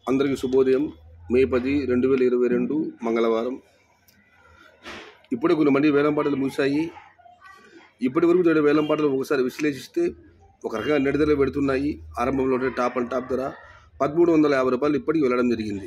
అందరికీ శుభోదయం. మే 10, 2022 మంగళవారం. ఇప్పుడే కొన్ని మంది వేలంపాటలు ముగిశాయి. ఇప్పటి వరకు జరిగిన వేలంపాటలు ఒకసారి విశ్లేషిస్తే ఒక రకంగా నిడదలు పెడుతున్నాయి. ఆరంభంలోనే టాప్ ధర 1350 రూపాయలు ఇప్పటికి వెళ్ళడం జరిగింది.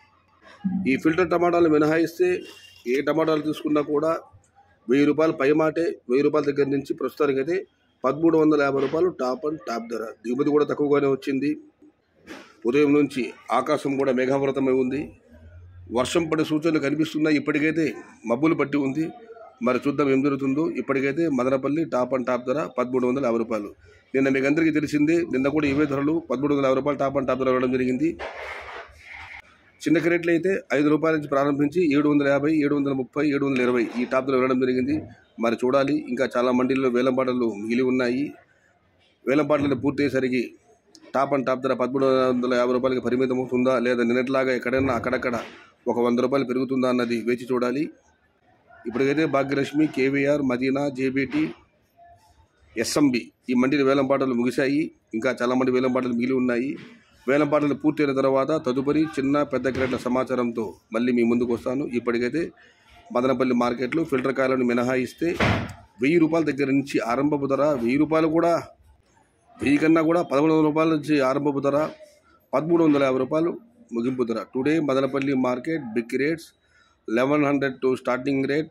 ఈ ఫిల్టర్ టమాటాలు మినహాయిస్తే ఏ టమాటాలు తీసుకున్నా కూడా 1000 రూపాయలు పై మాటే. 1000 రూపాయల దగ్గర నుంచి ప్రస్తుతానికైతే 1350 రూపాయలు టాప్ ధర. దిగుమతి కూడా తక్కువగానే వచ్చింది. ఉదయం నుంచి ఆకాశం కూడా మేఘావృతమై ఉంది. వర్షం పడే సూచనలు కనిపిస్తున్నాయి. ఇప్పటికైతే మబ్బులు పట్టి ఉంది. మరి చూద్దాం ఏం జరుగుతుందో. ఇప్పటికైతే మదనపల్లి టాప్ ధర 1350 రూపాయలు. నిన్న మీకు అందరికీ తెలిసిందే. నిన్న కూడా ఇవే ధరలు 1350 రూపాయలు టాప్ ధర ఇవ్వడం జరిగింది. చిన్న క్రేట్లు అయితే 5 రూపాయల నుంచి ప్రారంభించి 750, 730, 720 ఈ టాప్ ధర ఇవ్వడం జరిగింది. మరి చూడాలి. ఇంకా చాలా మండీల్లో వేలంపాటలు మిగిలి ఉన్నాయి. వేలంపాటలు పూర్తి అయ్యేసరికి టాప్ ధర 1350 రూపాయలకి పరిమితం అవుతుందా, లేదా నిన్నట్లాగా ఎక్కడైనా అక్కడక్కడ ఒక 100 రూపాయలు పెరుగుతుందా అన్నది వేచి చూడాలి. ఇప్పటికైతే Bhagyalakshmi, KVR, Madina, JBT, SMB ఈ మండీల వేలంపాటలు ముగిశాయి. ఇంకా చాలా మంది వేలంపాటలు మిగిలి ఉన్నాయి. వేలంపాటలు పూర్తయిన తర్వాత తదుపరి చిన్న పెద్ద క్రేట్ల సమాచారంతో మళ్ళీ మీ ముందుకు వస్తాను. ఇప్పటికైతే మదనపల్లి మార్కెట్లో ఫిల్టర్ కాయలను మినహాయిస్తే 1000 రూపాయల దగ్గర నుంచి ఆరంభపు ధర, 1000 రూపాయలు కూడా 1000 కన్నా కూడా 1100 రూపాయల నుంచి ఆరంభపు ధర, 1350 రూపాయలు ముగింపు ధర. Today Madanapalle market big rates 1100 to starting rate,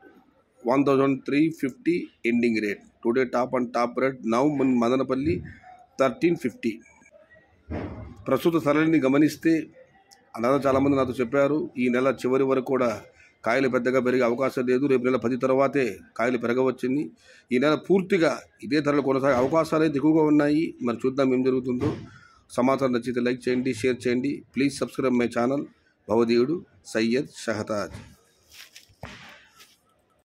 1350 ending rate. Today top rate now Madanapalle 1350. ప్రస్తుత సరళిని గమనిస్తే అన్నదా చాలామంది నాతో చెప్పారు, ఈ నెల చివరి వరకు కూడా కాయలు పెద్దగా పెరిగే అవకాశం లేదు. రేపు నెల 10 తర్వాతే కాయలు పెరగవచ్చింది. ఈ నెల పూర్తిగా ఇదే ధరలు కొనసాగే అవకాశాలు అయితే ఎక్కువగా ఉన్నాయి. మరి చూద్దాం ఏం జరుగుతుందో. సమాచారం నచ్చితే లైక్ చేయండి, షేర్ చేయండి. Please subscribe my channel. భవదీయుడు సయ్యద్ షహతాజ్.